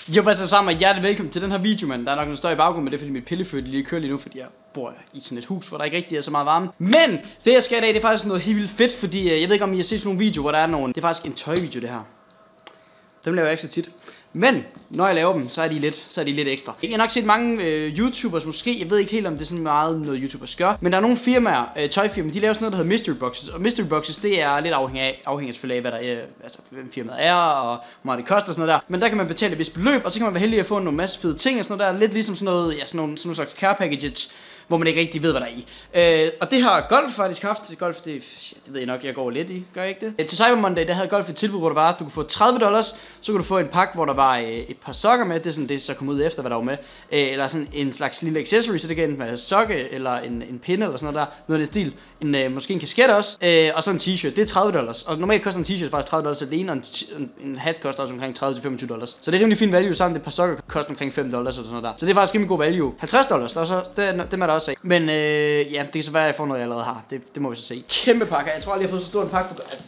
Jo, hvad så sammen, og hjertelig velkommen til den her video, mand. Der er nok en støj i baggrunden, men det er fordi mit pillefød lige kører lige nu, fordi jeg bor i sådan et hus, hvor der ikke rigtig er så meget varme. Men det jeg skal i dag, det er faktisk noget helt vildt fedt, fordi jeg ved ikke om I har set sådan nogle videoer, hvor der er nogen. Det er faktisk en tøjvideo, det her. Dem laver jeg ikke så tit. Men når jeg laver dem, så er de lidt ekstra. Jeg har nok set mange YouTubers måske. Jeg ved ikke helt om det er sådan meget noget YouTubers gør. Men der er nogle firmaer, tøjfirmaer, de laver sådan noget der hedder mystery boxes. Og mystery boxes, det er lidt afhængigt selvfølgelig af hvad der er, altså hvem firmaet er og hvor meget det koster og sådan noget der. Men der kan man betale et vist beløb, og så kan man være heldig at få nogle masse fede ting og sådan noget der. Lidt ligesom sådan noget, ja, sådan nogle slags care packages, hvor man ikke rigtig ved, hvad der er i. Og det har Golf faktisk haft. Golf, det ved jeg nok, jeg går lidt i. Gør jeg ikke det? Til Cyber Monday, der havde Golf et tilbud, hvor der var, du kunne få $30, så kunne du få en pakke, hvor der var et par sokker med. Det er sådan det, så kom ud efter, hvad der var med. Eller sådan en slags lille accessory, så det kan enten være sokke, eller en pinde, eller sådan noget der. Noget af det stil. Måske en kasket også. Og så en t-shirt, det er $30. Og normalt koster en t-shirt faktisk $30 alene, og en hat koster også omkring $30-25. Så det er rimelig fin value, sammen det par sokker koster omkring $5 eller sådan noget der. Så det er faktisk rimelig god value. $50, der er så, dem er der også af. Men ja, det kan så være, at jeg får noget, jeg allerede har. Det må vi så se. Kæmpe pakke. Jeg tror aldrig, jeg har fået så stor en pakke for... Altså,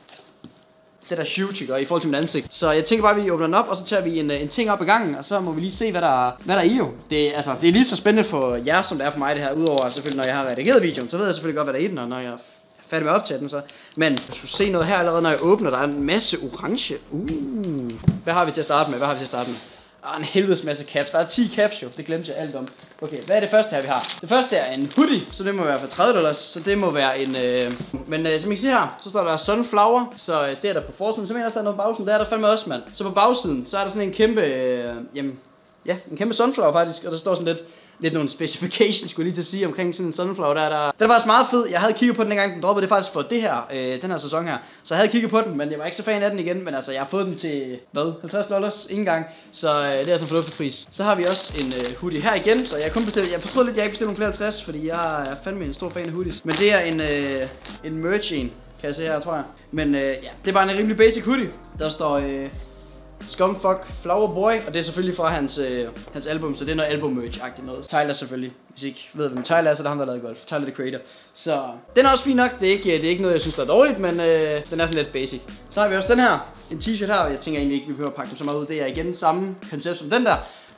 den er huge, i forhold til mit ansigt. Så jeg tænker bare, at vi åbner den op, og så tager vi en ting op i gangen, og så må vi lige se, hvad der er i jo. Det er lige så spændende for jer, som det er for mig det her. Udover selvfølgelig, når jeg har redigeret videoen, så ved jeg selvfølgelig godt, hvad der er i den, og når jeg er færdig med at optage den, så. Men jeg skulle se noget her allerede, når jeg åbner. Der er en masse orange. Hvad har vi til at starte med? En helvedes masse caps. Der er 10 caps jo. Det glemte jeg alt om. Okay, hvad er det første her, vi har? Det første er en hoodie, så det må være for $30. Så det må være en... Men som I kan se her, så står der sunflower. Så det er der på forsiden. Så mener jeg også, der er noget på bagsiden. Der er der fandme også, mand. Så på bagsiden, så er der sådan en kæmpe... ja, en kæmpe sunflower faktisk. Og der står sådan lidt nogle specifications, skulle jeg lige til at sige, omkring sådan en sunflower der. Den er faktisk meget fed. Jeg havde kigget på den dengang, den droppede. Det er faktisk for det her, den her sæson her. Så jeg havde kigget på den, men jeg var ikke så fan af den igen. Men altså, jeg har fået den til, hvad, $50 ingen gang. Så det er altså en fornuftig pris. Så har vi også en hoodie her igen. Så jeg fortrød lidt, jeg ikke bestilte nogle flere 50, fordi jeg er fandme en stor fan af hoodies. Men det er en merch en, kan jeg se her, tror jeg. Men ja, det er bare en rimelig basic hoodie. Der står... Scumfuck Flower Boy, og det er selvfølgelig fra hans album, så det er noget album-merch-agtigt noget. Tyler selvfølgelig, hvis I ikke ved, hvem Tyler er, så er det ham, der har lavet Golf. Tyler, the creator. Så den er også fin nok, det er ikke noget, jeg synes, der er dårligt, men den er sådan lidt basic. Så har vi også den her, en t-shirt her, og jeg tænker egentlig ikke, vi behøver at pakke dem så meget ud. Det er igen samme koncept som den der.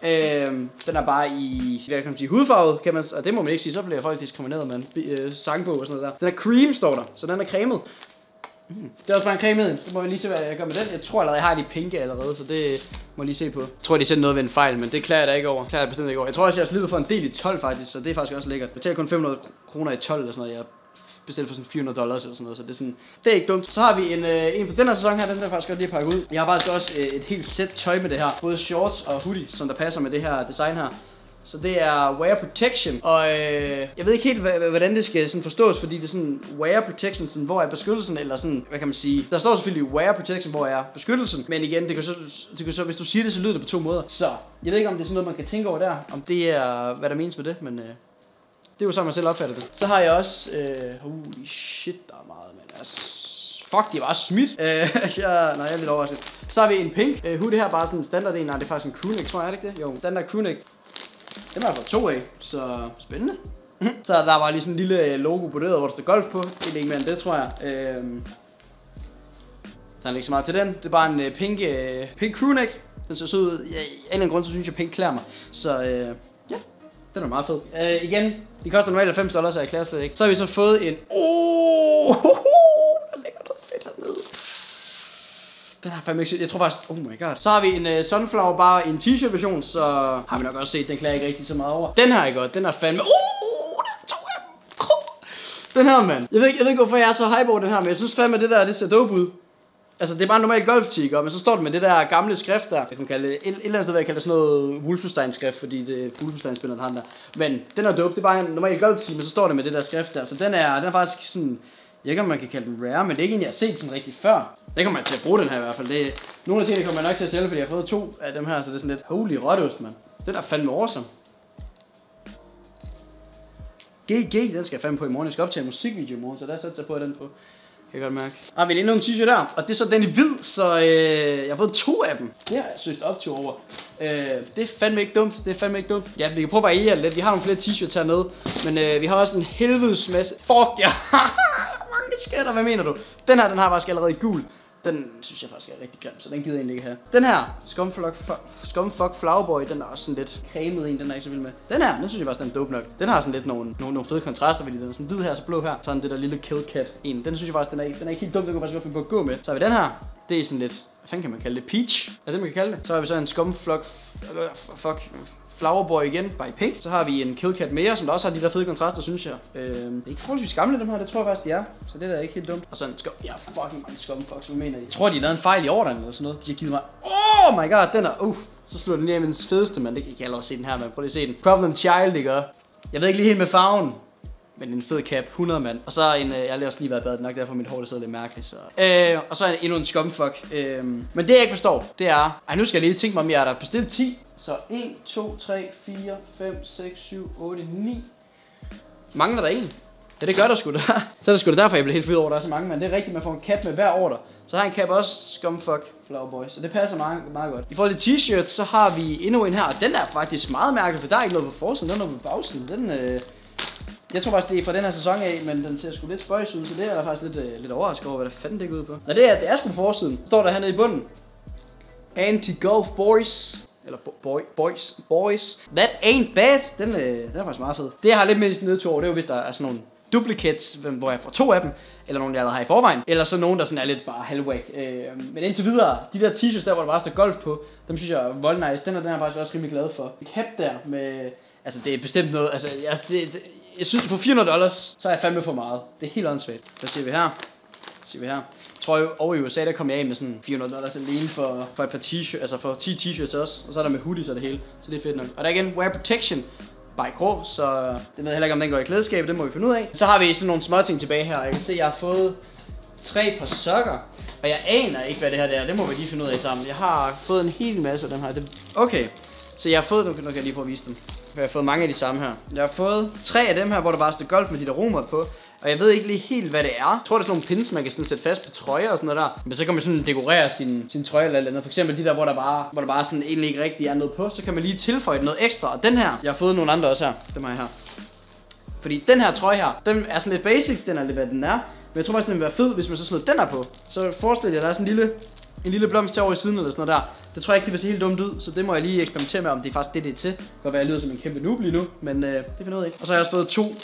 Den er bare i, hvad kan man sige, hudfarvet, kan man, og det må man ikke sige, så bliver folk diskrimineret med en sangbog og sådan noget der. Den er cream, står der, så den er cremet. Det er også bare en creme med. Så må vi lige se, hvad jeg gør med den. Jeg tror allerede, jeg har de pinke allerede, så det må jeg lige se på. Jeg tror, de sendte noget ved en fejl, men det klarer jeg da ikke over. Det klarer jeg bestemt ikke over. Jeg tror også, jeg har slippet for en del i 12 faktisk, så det er faktisk også lækkert. Jeg betaler kun 500 kroner i 12 eller sådan noget. Jeg bestilte for sådan $400 eller sådan noget, så det er ikke dumt. Så har vi en for den her sæson her, den der faktisk godt lige pakke ud. Jeg har faktisk også et helt sæt tøj med det her. Både shorts og hoodie, som der passer med det her design her. Så det er wear protection, og jeg ved ikke helt, hvordan det skal sådan forstås, fordi det er sådan wear protection, sådan, hvor er beskyttelsen, eller sådan, hvad kan man sige. Der står selvfølgelig wear protection, hvor er beskyttelsen, men igen, det kan så hvis du siger det, så lyder det på to måder. Så jeg ved ikke, om det er sådan noget, man kan tænke over der, om det er, hvad der menes med det, men det er jo sådan, man selv opfatter det. Så har jeg også, holy shit, der er meget, men altså... Fuck, de er bare smidt. Jeg er lidt overrasket. Så har vi en pink hoodie her, bare sådan en standard en. Nej, det er faktisk en crewneck, tror jeg, er det ikke det? Jo, standard crewneck. Den er for 2 af, så spændende. Så der var lige sådan en lille logo på det, hvor der står Golf på. Det er ikke mere end det, tror jeg. Der er ikke så meget til den. Det er bare en pink crewneck. Den ser så ud. Ja, af en eller anden grund, så synes jeg, pink klæder mig. Så ja, den er meget fed. Igen, de koster normalt $90, så jeg klarer slet ikke. Så har vi så fået en... der ligger noget fedt hernede. Den har fandme ikke. Jeg tror faktisk, oh my god. Så har vi en sunflower bare i en t-shirt version, så har vi nok også set, den klager ikke rigtig så meget over. Den her er godt, den er fandme. Der er 2 af dem. Den her, mand. Jeg ved ikke hvorfor jeg er så hype over den her, men jeg synes fandme det der, det ser dope ud. Altså det er bare en normal golf-tiger, men så står det med det der gamle skrift der. Jeg kan kalde det, et eller andet sted vil jeg kalde det sådan noget Wolfenstein-skrift, fordi det er Wolfenstein-spilleren han der. Men den er dope, det er bare en normal golf-tiger, men så står det med det der skrift der. Så den er faktisk sådan, jeg ved ikke om man kan kalde den rare, men det er ikke en jeg har set sådan rigtig før. Det kommer jeg til at bruge den her i hvert fald. Det er, nogle af tingene kommer jeg nok til at sælge, fordi jeg har fået 2 af dem her, så det er sådan lidt holy rotteost, mand. Den er fandme awesome. GG, den skal jeg fandme på i morgen. Jeg skal optage en musikvideo i morgen, så der sætter jeg på den på. Kan jeg godt mærke. Har vi endnu en t-shirt der, og det er så den i hvid, så jeg har fået 2 af dem. Det har jeg søgt optur over. Det er fandme ikke dumt, Ja, vi kan prøve at variere lidt. Vi har nogle flere t-shirts hernede, men vi har også en helvedes masse. Fuck ja! Mange skatter, hvad mener du? Den her, den har faktisk allerede i gul. Den synes jeg faktisk er rigtig grim, så den gider jeg egentlig ikke have. Den her, Scumfuck Flowerboy, den er også sådan lidt cremet en, den er ikke så vild med. Den her, den synes jeg faktisk, den er dope nok. Den har sådan lidt nogle fede kontraster, fordi den er sådan hvid her, så blå her. Sådan det der lille Killcat en. Den synes jeg faktisk, den er ikke helt dum, den kan faktisk godt finde på at gå med. Så har vi den her, det er sådan lidt, hvad fanden kan man kalde det? Peach? Er det man kan kalde det? Så har vi så en Flowerboy igen, bare i pink. Så har vi en Killcat mere, som der også har de der fede kontraster, synes jeg. Det er ikke forholdsvis gamle dem her, det tror jeg faktisk de er. Så det der er ikke helt dumt. Og så en fucking mange Scumfucks, hvad mener de? Jeg tror de lavede en fejl i ordenen eller sådan noget. De har givet mig, oh my god, den er, så slår den lige af min fedeste, men det kan jeg allerede se den her, men prøv lige at se den. Problem Child, ikke? Jeg ved ikke lige helt med farven. Men en fed cap, 100 mand. Og så en, jeg har også lige været badet nok, derfor mit hår det sidder lidt mærkeligt. Så. Og så endnu en Scumfuck. Men det jeg ikke forstår, det er, nu skal jeg lige tænke mig, om jeg er der bestilt 10. Så 1, 2, 3, 4, 5, 6, 7, 8, 9. Mangler der en? Ja, det gør der sgu da. Så er det sgu da derfor, jeg blev helt fed over, der er så mange, men det er rigtigt, man får en cap med hver order. Så har jeg en cap også, Scumfuck Flowerboy, så det passer meget godt. I forhold til t-shirts, så har vi endnu en her, og den er faktisk meget mærkelig, for der er ikke noget på forsiden, den er på bagsiden. Den, jeg tror faktisk, det er fra den her sæson af, men den ser sgu lidt spøjs ud, så det er jeg faktisk lidt overrasket over, hvad der fanden det går ud på. Nå, det er sgu på forsiden. Står der hernede i bunden. Anti-golf boys. Eller boys. That ain't bad. Den er faktisk meget fed. Det jeg har lidt mindst nedtur over, det er jo hvis der er sådan nogle duplicates, hvor jeg får 2 af dem. Eller nogle, jeg allerede har i forvejen. Eller så nogen, der sådan er lidt bare halvwhack. Men indtil videre, de der t-shirts der, hvor der bare står golf på, dem synes jeg er vold nice. Den er jeg faktisk også rimelig glad for. Et cap der med, altså det er bestemt noget, altså jeg synes for $400, så er jeg fandme for meget. Det er helt åndssvagt. Hvad siger vi her? Jeg tror jo, over i USA, der kom jeg af med sådan $400 alene for et par t-shirts, altså for 10 t-shirts også. Og så er der med hoodies og det hele, så det er fedt nok. Og der er igen wear protection by grå, så det ved jeg heller ikke, om den går i klædeskabet, det må vi finde ud af. Så har vi sådan nogle små ting tilbage her. Jeg kan se, at jeg har fået 3 par sokker, og jeg aner ikke, hvad det her er. Det må vi lige finde ud af sammen. Jeg har fået en hel masse af dem her. Okay, så jeg har fået, nu kan jeg lige prøve at vise dem. Jeg har fået mange af de samme her. Jeg har fået 3 af dem her, hvor der bare står golf med de der romer på. Og jeg ved ikke lige helt, hvad det er. Jeg tror, det er sådan nogle pins, man kan sådan sætte fast på trøjer og sådan noget der. Men så kan man sådan dekorere sin trøje eller andet. For eksempel de der, hvor der bare sådan egentlig ikke rigtig er noget på. Så kan man lige tilføje noget ekstra. Og den her, jeg har fået nogle andre også her. Dem har jeg her. Fordi den her trøje her, den er sådan lidt basic. Den er lidt, hvad den er. Men jeg tror faktisk, den vil være fed, hvis man så smider den her på. Så forestil jer, der er sådan en lille blomst til over i siden eller sådan noget der. Det tror jeg ikke, det vil se helt dumt ud, så det må jeg lige eksperimentere med, om det er faktisk det er til. Det kan godt være, jeg lyder som en kæmpe noob lige nu, men det finder ud af. Og så har jeg også fået 2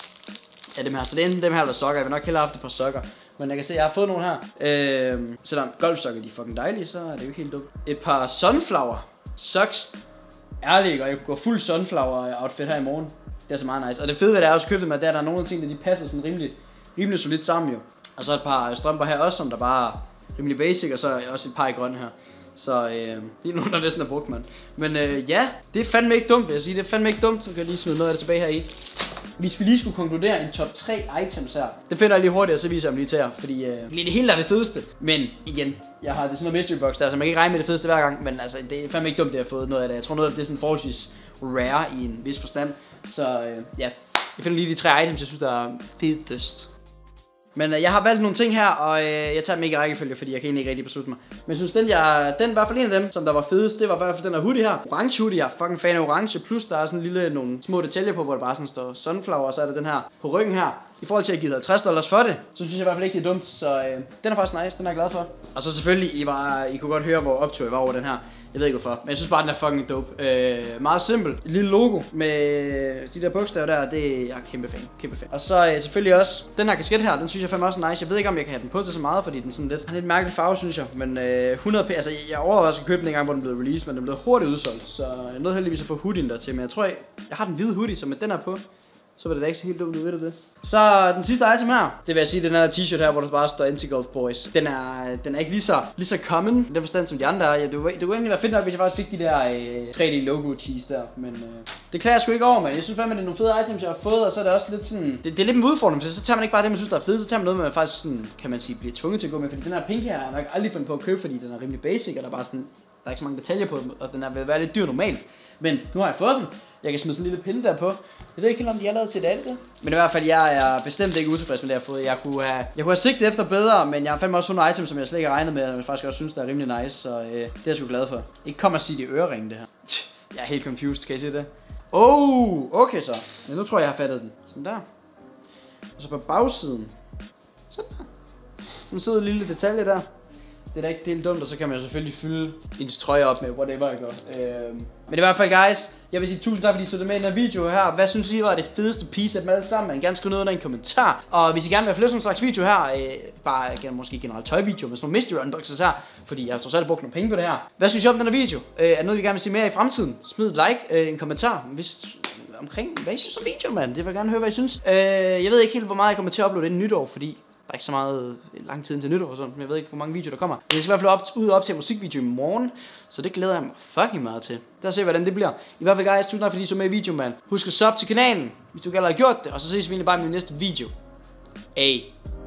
af dem her, så det er enten dem her eller sokker. Jeg vil nok hellere have haft et par sokker. Men jeg kan se, at jeg har fået nogle her. Selvom golfsokker de er fucking dejlige, så er det jo ikke helt dumt. Et par sunflower socks. Ærligt, og jeg kunne gå fuld sunflower outfit her i morgen. Det er så meget nice. Og det fede ved det er også købet med, at der er nogle af tingene, de passer sådan rimelig solidt sammen jo. Og så et par strømper her også, som der bare rimelig basic, og så også et par i grøn her. Så lige nu der næsten er brugt, mand. Men ja, det er fandme ikke dumt, vil jeg sige. Det er fandme ikke dumt, så kan jeg lige smide noget af det tilbage her i. Hvis vi lige skulle konkludere en top 3 items her, det finder jeg lige hurtigt, og så viser jeg dem lige til jer. Fordi det hele der er det fedeste. Men igen, jeg har det sådan noget mystery box der, så man kan ikke regne med det fedeste hver gang. Men altså, det er fandme ikke dumt, det jeg har fået noget af det. Jeg tror noget af det er sådan forholdsvis rare i en vis forstand. Så ja, jeg finder lige de 3 items, jeg synes der er fedest. Men jeg har valgt nogle ting her, og jeg tager dem ikke i rækkefølge, fordi jeg kan egentlig ikke rigtig beslutte mig. Men jeg synes, den var i hvert fald en af dem, som der var fedest, det var i hvert fald den her hoodie her. Orange hoodie, jeg er fucking fan af orange, plus der er sådan nogle små detaljer på, hvor der bare sådan står sunflower, og så er der den her på ryggen her. I forhold til at give $50 for det, så synes jeg i hvert fald ikke, det er dumt, så den er faktisk nice, den er jeg glad for. Og så selvfølgelig, I kunne godt høre, hvor optur jeg var over den her. Jeg ved ikke hvorfor, men jeg synes bare, den er fucking dope. Meget simpel. Et lille logo med de der bogstaver der, det er jeg kæmpe fan. Og så selvfølgelig også, den her kasket her, den synes jeg fandme også nice. Jeg ved ikke, om jeg kan have den på til så meget, fordi den sådan lidt mærkelig farve, synes jeg. Men 100p, altså jeg overvejede også at købe den en gang, hvor den blev released, men den blev hurtigt udsolgt. Så jeg nåede heldigvis at få hoodien der til, men jeg tror, jeg har den hvide hoodie, så med den her på, så var det da ikke så helt dumt, ved det. Så den sidste item her, det vil jeg sige, den her t-shirt her, hvor der bare står Anti-Golf Boys. Den er ikke lige så common i den forstand som de andre er. Ja, det kunne egentlig være fedt nok, hvis jeg faktisk fik de der 3D logo cheese der. Men det klarer jeg sgu ikke over, man. Jeg synes fandme, det er nogle fede items, jeg har fået, og så er det også lidt sådan. Det er lidt en udfordring, så tager man ikke bare det, man synes, der er fedt, så tager man noget, man faktisk sådan, kan man sige, bliver tvunget til at gå med. Fordi den her pink her, jeg nok aldrig fundet på at købe, fordi den er rimelig basic, og der er bare sådan, der er ikke så mange detaljer på den, og den er ved at være lidt dyr normalt. Men nu har jeg fået den. Jeg kan smide sådan en lille pinde der på. Jeg ved ikke helt, om de er lavet til det alt det. Men i hvert fald, jeg er bestemt ikke utilfreds med det, jeg har fået. Jeg kunne have sigtet efter bedre, men jeg har fandme også fundet items, som jeg slet ikke har regnet med, og jeg faktisk også synes, der er rimelig nice, så det er jeg sgu glad for. Ikke kom og sige de øreringe, det her. Jeg er helt confused, kan I se det? Okay så. Men nu tror jeg har fattet den. Sådan der. Og så på bagsiden. Sådan der. Sådan en sød lille detalje der. Det er da ikke helt dumt, og så kan man jo selvfølgelig fylde ens trøje op med whatever, ikke? Men i hvert fald, guys, jeg vil sige tusind tak, fordi I så det med i den her video her. Hvad synes I var det fedeste piece af dem alle sammen? Man kan gerne skrive noget under i en kommentar. Og hvis I gerne vil have flere sådan slags video her, bare måske generelt tøjvideo med sådan nogle mystery unboxes her, fordi jeg har trods alt brugt nogle penge på det her. Hvad synes I om den her video? Er det noget, I gerne vil se mere i fremtiden? Smid et like, en kommentar, hvis omkring, hvad I synes om videoen, mand. Det vil jeg gerne høre, hvad I synes. Jeg ved ikke helt, hvor meget jeg kommer til at uploade inden nytår, fordi der er ikke så meget lang tid til nytår og sådan. Jeg ved ikke, hvor mange videoer der kommer. Men jeg skal i hvert fald ud og op til en musikvideo i morgen. Så det glæder jeg mig fucking meget til. Der ser hvordan det bliver. I hvert fald, guys, tusind tak fordi I så med i videoen, mand. Husk at sub til kanalen, hvis du ikke allerede har gjort det. Og så ses vi egentlig bare i min næste video. Hey.